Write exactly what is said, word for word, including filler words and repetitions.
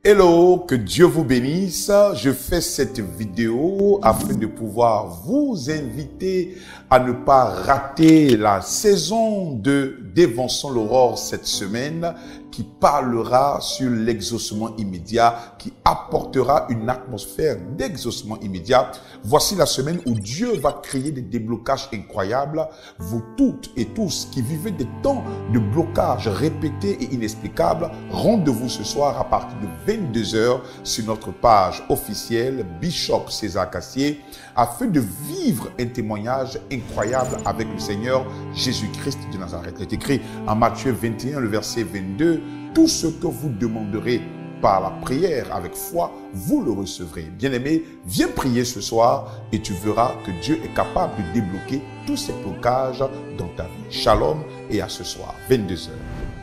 Hello, que Dieu vous bénisse. Je fais cette vidéo afin de pouvoir vous inviter à ne pas rater la saison de Dévançons l'aurore cette semaine qui parlera sur l'exaucement immédiat, qui apportera une atmosphère d'exaucement immédiat. Voici la semaine où Dieu va créer des déblocages incroyables. Vous toutes et tous qui vivez des temps de blocage répétés et inexplicables, rendez-vous ce soir à partir de vingt-deux heures sur notre page officielle Bishop César Cassier afin de vivre un témoignage incroyable avec le Seigneur Jésus-Christ de Nazareth. Il est écrit en Matthieu vingt et un, le verset vingt-deux, « Tout ce que vous demanderez par la prière avec foi, vous le recevrez. » Bien-aimé, viens prier ce soir et tu verras que Dieu est capable de débloquer tous ces blocages dans ta vie. Shalom et à ce soir, vingt-deux heures.